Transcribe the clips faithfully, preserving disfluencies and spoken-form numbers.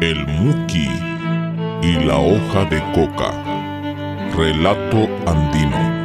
El Muqui y la hoja de coca. Relato andino.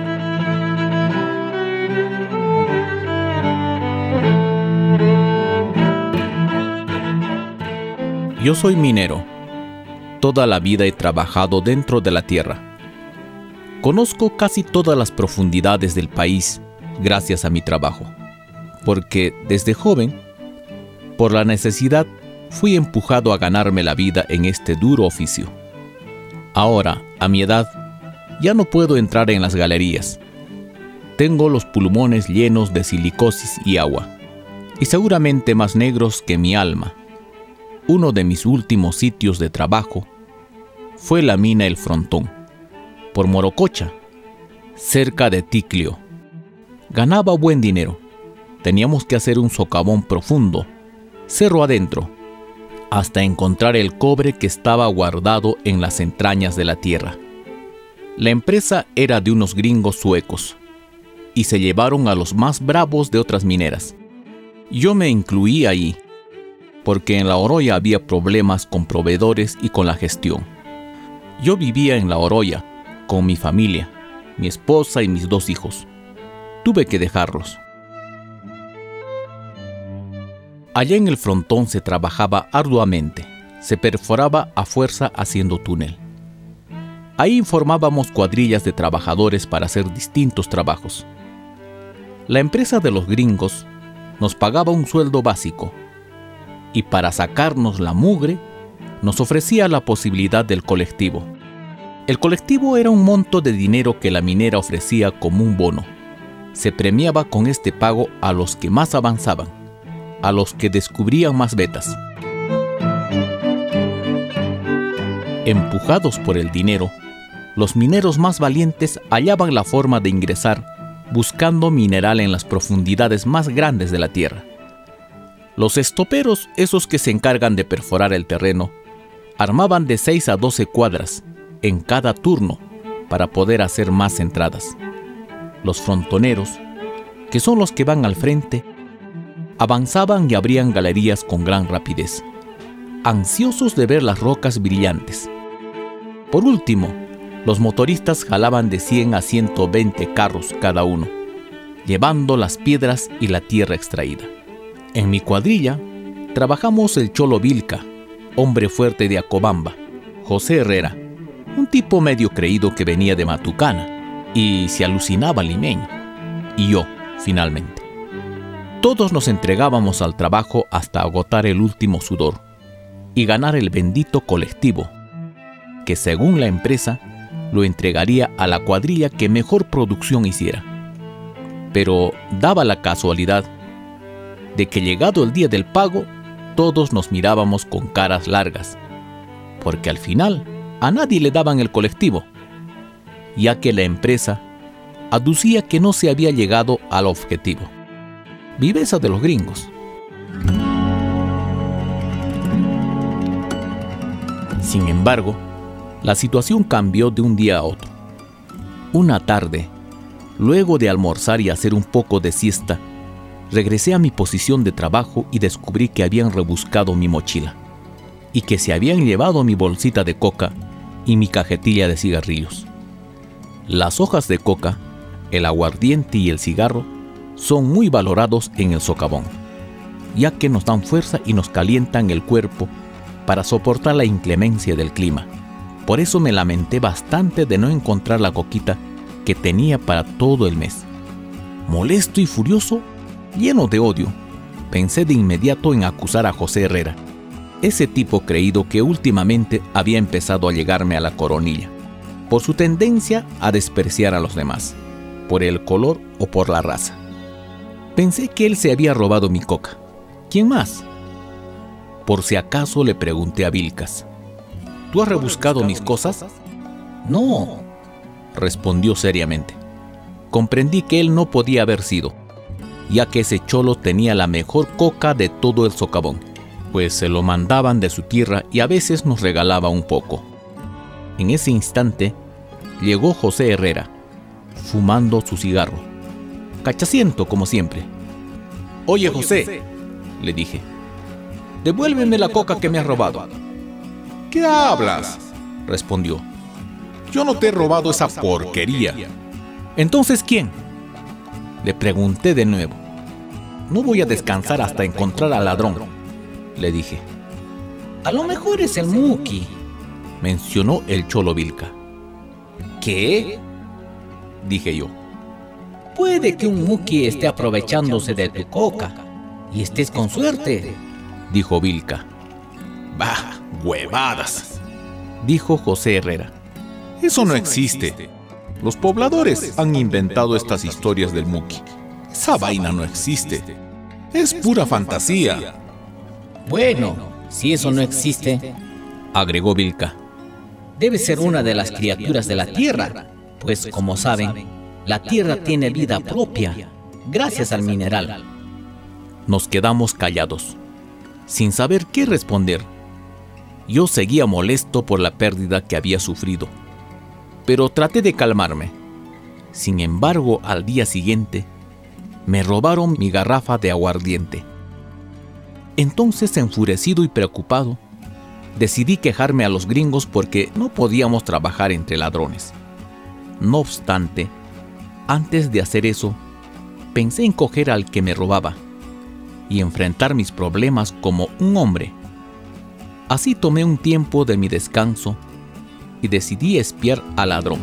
Yo soy minero. Toda la vida he trabajado dentro de la tierra. Conozco casi todas las profundidades del país gracias a mi trabajo, porque desde joven, por la necesidad, fui empujado a ganarme la vida en este duro oficio. Ahora, a mi edad, ya no puedo entrar en las galerías. Tengo los pulmones llenos de silicosis y agua, y seguramente más negros que mi alma. Uno de mis últimos sitios de trabajo fue la mina El Frontón, por Morococha, cerca de Ticlio. Ganaba buen dinero. Teníamos que hacer un socavón profundo, cerro adentro, hasta encontrar el cobre que estaba guardado en las entrañas de la tierra. La empresa era de unos gringos suecos, y se llevaron a los más bravos de otras mineras. Yo me incluí ahí, porque en La Oroya había problemas con proveedores y con la gestión. Yo vivía en La Oroya, con mi familia, mi esposa y mis dos hijos. Tuve que dejarlos. Allá en El Frontón se trabajaba arduamente, se perforaba a fuerza haciendo túnel. Ahí formábamos cuadrillas de trabajadores para hacer distintos trabajos. La empresa de los gringos nos pagaba un sueldo básico, y para sacarnos la mugre, nos ofrecía la posibilidad del colectivo. El colectivo era un monto de dinero que la minera ofrecía como un bono. Se premiaba con este pago a los que más avanzaban, a los que descubrían más vetas. Empujados por el dinero, los mineros más valientes hallaban la forma de ingresar buscando mineral en las profundidades más grandes de la tierra. Los estoperos, esos que se encargan de perforar el terreno, armaban de seis a doce cuadras en cada turno para poder hacer más entradas. Los frontoneros, que son los que van al frente, avanzaban y abrían galerías con gran rapidez, ansiosos de ver las rocas brillantes. Por último, los motoristas jalaban de cien a ciento veinte carros cada uno, llevando las piedras y la tierra extraída. En mi cuadrilla trabajamos el Cholo Vilca, hombre fuerte de Acobamba, José Herrera, un tipo medio creído que venía de Matucana y se alucinaba limeño, y yo, finalmente. Todos nos entregábamos al trabajo hasta agotar el último sudor y ganar el bendito colectivo, que según la empresa lo entregaría a la cuadrilla que mejor producción hiciera. Pero daba la casualidad de que llegado el día del pago, todos nos mirábamos con caras largas, porque al final a nadie le daban el colectivo, ya que la empresa aducía que no se había llegado al objetivo. Viveza de los gringos. Sin embargo, la situación cambió de un día a otro. Una tarde, luego de almorzar y hacer un poco de siesta, regresé a mi posición de trabajo y descubrí que habían rebuscado mi mochila y que se habían llevado mi bolsita de coca y mi cajetilla de cigarrillos. Las hojas de coca, el aguardiente y el cigarro son muy valorados en el socavón, ya que nos dan fuerza y nos calientan el cuerpo para soportar la inclemencia del clima. Por eso me lamenté bastante de no encontrar la coquita que tenía para todo el mes. Molesto y furioso, lleno de odio, pensé de inmediato en acusar a José Herrera, ese tipo creído que últimamente había empezado a llegarme a la coronilla, por su tendencia a despreciar a los demás, por el color o por la raza. Pensé que él se había robado mi coca. ¿Quién más? Por si acaso le pregunté a Vilcas: ¿tú has rebuscado mis cosas? No, respondió seriamente. Comprendí que él no podía haber sido, ya que ese cholo tenía la mejor coca de todo el socavón, pues se lo mandaban de su tierra y a veces nos regalaba un poco. En ese instante llegó José Herrera, fumando su cigarro, cachaciento como siempre. Oye, José, le dije, devuélveme la coca que me has robado. ¿Qué hablas?, respondió. Yo no te he robado esa porquería. ¿Entonces quién?, le pregunté de nuevo. No voy a descansar hasta encontrar al ladrón, le dije. A lo mejor es el Muki, mencionó el Cholo Vilca. ¿Qué?, dije yo. Puede que un Muki esté aprovechándose de tu coca y estés con suerte, dijo Vilca. Bah, huevadas, dijo José Herrera. Eso no existe. Los pobladores han inventado estas historias del Muki. Esa vaina no existe. Es pura fantasía. Bueno, si eso no existe, agregó Vilca, debe ser una de las criaturas de la tierra, pues como saben, la tierra tiene vida propia, gracias al mineral. Nos quedamos callados, sin saber qué responder. Yo seguía molesto por la pérdida que había sufrido, pero traté de calmarme. Sin embargo, al día siguiente, me robaron mi garrafa de aguardiente. Entonces, enfurecido y preocupado, decidí quejarme a los gringos porque no podíamos trabajar entre ladrones. No obstante, antes de hacer eso, pensé en coger al que me robaba y enfrentar mis problemas como un hombre. Así tomé un tiempo de mi descanso y decidí espiar al ladrón.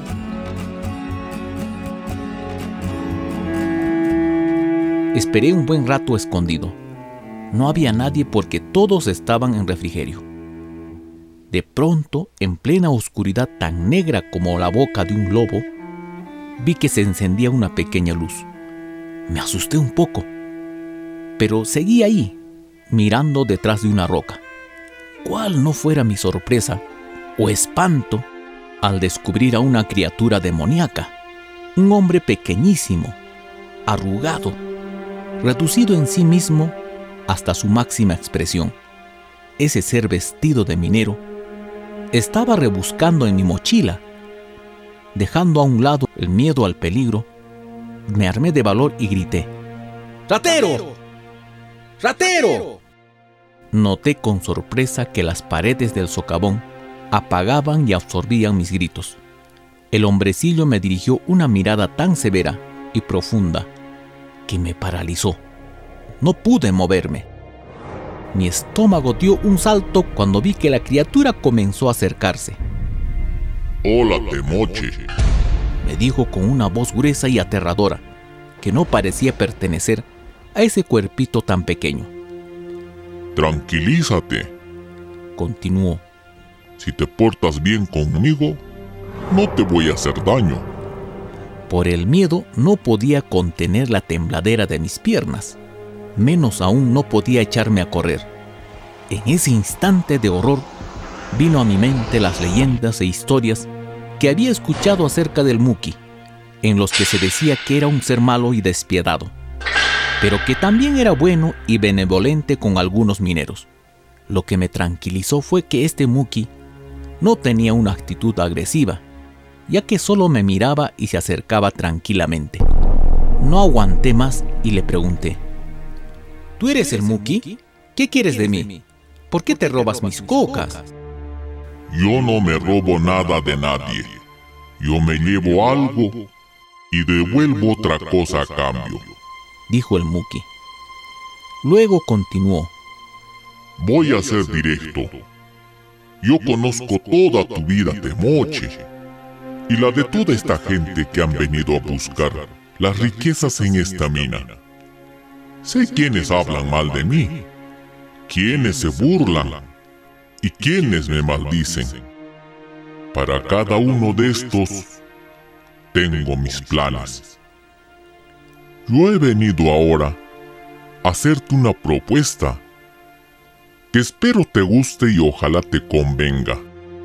Esperé un buen rato escondido. No había nadie porque todos estaban en refrigerio. De pronto, en plena oscuridad tan negra como la boca de un lobo, vi que se encendía una pequeña luz. Me asusté un poco, pero seguí ahí, mirando detrás de una roca. ¿Cuál no fuera mi sorpresa o espanto al descubrir a una criatura demoníaca? Un hombre pequeñísimo, arrugado, reducido en sí mismo hasta su máxima expresión. Ese ser vestido de minero estaba rebuscando en mi mochila. Dejando a un lado el miedo al peligro, me armé de valor y grité: ¡Ratero! ¡Ratero! Noté con sorpresa que las paredes del socavón apagaban y absorbían mis gritos. El hombrecillo me dirigió una mirada tan severa y profunda que me paralizó. No pude moverme. Mi estómago dio un salto cuando vi que la criatura comenzó a acercarse. «Hola, Temoche», me dijo con una voz gruesa y aterradora, que no parecía pertenecer a ese cuerpito tan pequeño. «Tranquilízate», continuó. «Si te portas bien conmigo, no te voy a hacer daño». Por el miedo no podía contener la tembladera de mis piernas. Menos aún no podía echarme a correr. En ese instante de horror, vino a mi mente las leyendas e historias que había escuchado acerca del Muki, en los que se decía que era un ser malo y despiadado, pero que también era bueno y benevolente con algunos mineros. Lo que me tranquilizó fue que este Muki no tenía una actitud agresiva, ya que solo me miraba y se acercaba tranquilamente. No aguanté más y le pregunté: ¿Tú eres el Muki? ¿Qué quieres de mí? ¿Por qué te robas mis cocas? Yo no me robo nada de nadie. Yo me llevo algo y devuelvo otra cosa a cambio, dijo el Muki. Luego continuó: Voy a ser directo. Yo conozco toda tu vida, Temoche, y la de toda esta gente que han venido a buscar las riquezas en esta mina. Sé quiénes hablan mal de mí, quiénes se burlan y quiénes me maldicen. Para cada uno de estos, tengo mis planes. Yo he venido ahora a hacerte una propuesta que espero te guste y ojalá te convenga.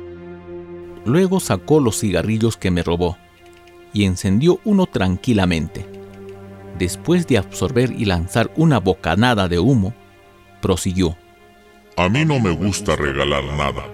Luego sacó los cigarrillos que me robó y encendió uno tranquilamente. Después de absorber y lanzar una bocanada de humo, prosiguió: A mí no me gusta regalar nada,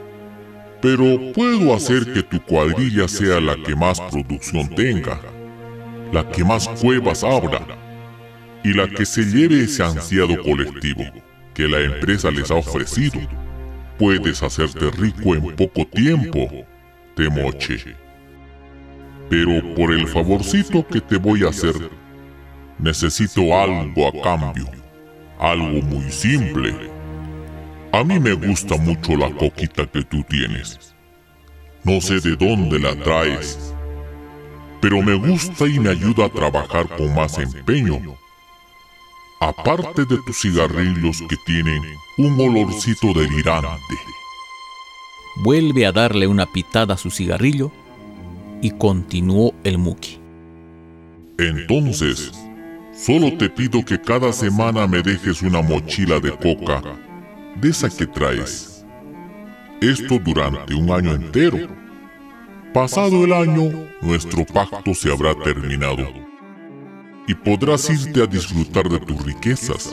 pero puedo hacer que tu cuadrilla sea la que más producción tenga, la que más cuevas abra y la que se lleve ese ansiado colectivo que la empresa les ha ofrecido. puedes hacerte rico en poco tiempo, Temoche. Pero por el favorcito que te voy a hacer, necesito algo a cambio, algo muy simple. A mí me gusta mucho la coquita que tú tienes. No sé de dónde la traes, pero me gusta y me ayuda a trabajar con más empeño. Aparte de tus cigarrillos que tienen un olorcito delirante. Vuelve a darle una pitada a su cigarrillo y continuó el Muki. Entonces, solo te pido que cada semana me dejes una mochila de coca, de esa que traes. Esto durante un año entero. Pasado el año, nuestro pacto se habrá terminado y podrás irte a disfrutar de tus riquezas.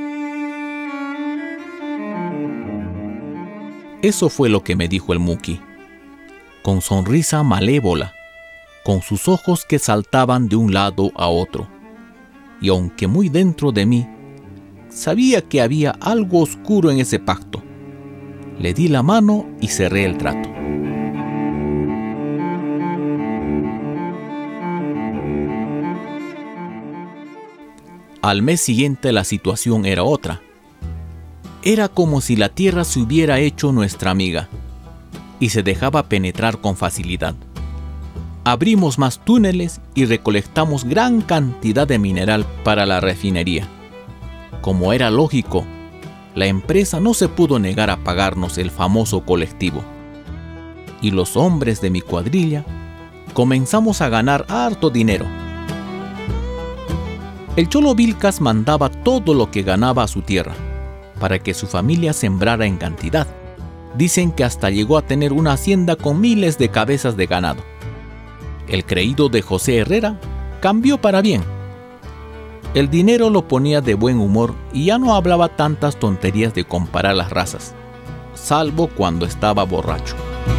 Eso fue lo que me dijo el Muki, con sonrisa malévola, con sus ojos que saltaban de un lado a otro. Y aunque muy dentro de mí, sabía que había algo oscuro en ese pacto, le di la mano y cerré el trato. Al mes siguiente la situación era otra. Era como si la tierra se hubiera hecho nuestra amiga y se dejaba penetrar con facilidad. Abrimos más túneles y recolectamos gran cantidad de mineral para la refinería. Como era lógico, la empresa no se pudo negar a pagarnos el famoso colectivo. Y los hombres de mi cuadrilla comenzamos a ganar harto dinero. El Cholo Vilcas mandaba todo lo que ganaba a su tierra, para que su familia sembrara en cantidad. Dicen que hasta llegó a tener una hacienda con miles de cabezas de ganado. El creído de José Herrera cambió para bien. El dinero lo ponía de buen humor y ya no hablaba tantas tonterías de comparar las razas, salvo cuando estaba borracho.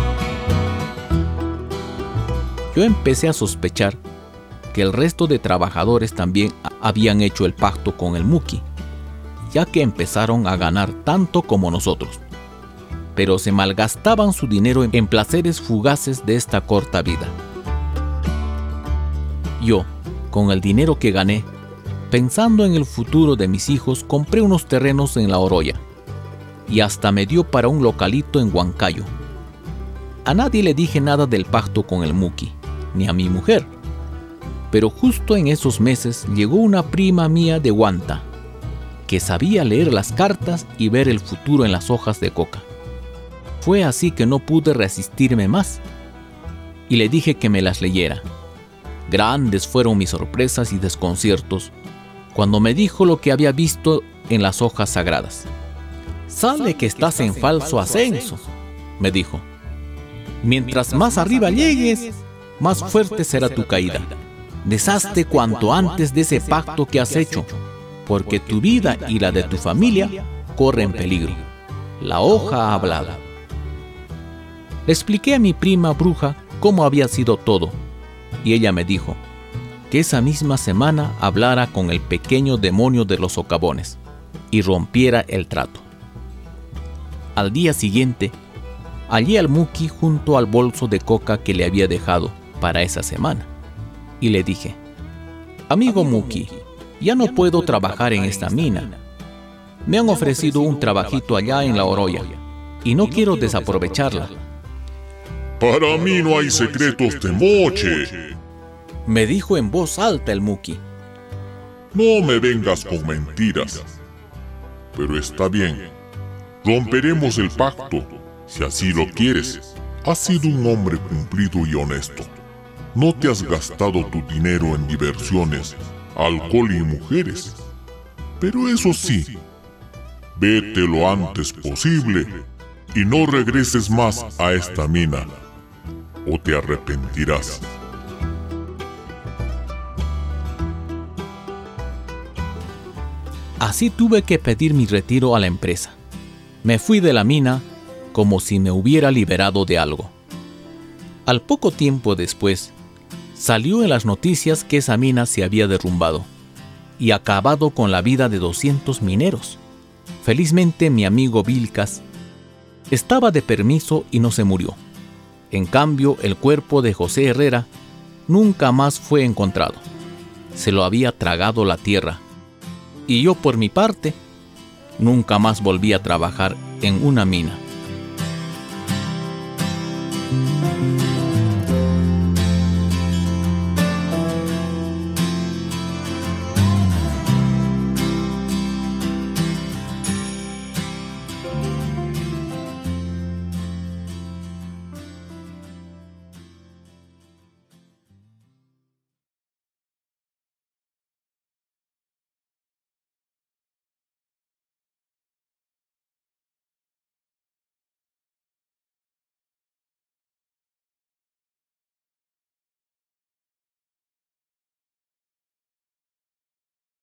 Yo empecé a sospechar que el resto de trabajadores también habían hecho el pacto con el Muki, ya que empezaron a ganar tanto como nosotros, pero se malgastaban su dinero en placeres fugaces de esta corta vida. Yo, con el dinero que gané, pensando en el futuro de mis hijos, compré unos terrenos en La Oroya y hasta me dio para un localito en Huancayo. A nadie le dije nada del pacto con el Muki, ni a mi mujer. Pero justo en esos meses llegó una prima mía de Huanta, que sabía leer las cartas y ver el futuro en las hojas de coca. Fue así que no pude resistirme más y le dije que me las leyera. Grandes fueron mis sorpresas y desconciertos cuando me dijo lo que había visto en las hojas sagradas. «Sale que estás en falso ascenso», me dijo. «Mientras más arriba llegues, más fuerte será tu caída. Deshazte cuanto antes de ese pacto que has hecho, porque tu vida y la de tu familia corren peligro. La hoja ha hablado». Le expliqué a mi prima bruja cómo había sido todo, y ella me dijo que esa misma semana hablara con el pequeño demonio de los socavones y rompiera el trato. Al día siguiente, hallé al Muki junto al bolso de coca que le había dejado para esa semana. Y le dije: «Amigo Muki, ya no puedo trabajar en esta mina. Me han ofrecido un trabajito allá en La Oroya y no quiero desaprovecharla». «Para mí no hay secretos, Temoche», me dijo en voz alta el Muki. «No me vengas con mentiras. Pero está bien, romperemos el pacto, si así lo quieres. Has sido un hombre cumplido y honesto. No te has gastado tu dinero en diversiones, alcohol y mujeres. Pero eso sí, vete lo antes posible y no regreses más a esta mina, o te arrepentirás». Así tuve que pedir mi retiro a la empresa. Me fui de la mina como si me hubiera liberado de algo. Al poco tiempo después, salió en las noticias que esa mina se había derrumbado y acabado con la vida de doscientos mineros. Felizmente mi amigo Vilcas Estaba de permiso y no se murió. En cambio, el cuerpo de José Herrera nunca más fue encontrado. Se lo había tragado la tierra. Y yo, por mi parte, nunca más volví a trabajar en una mina.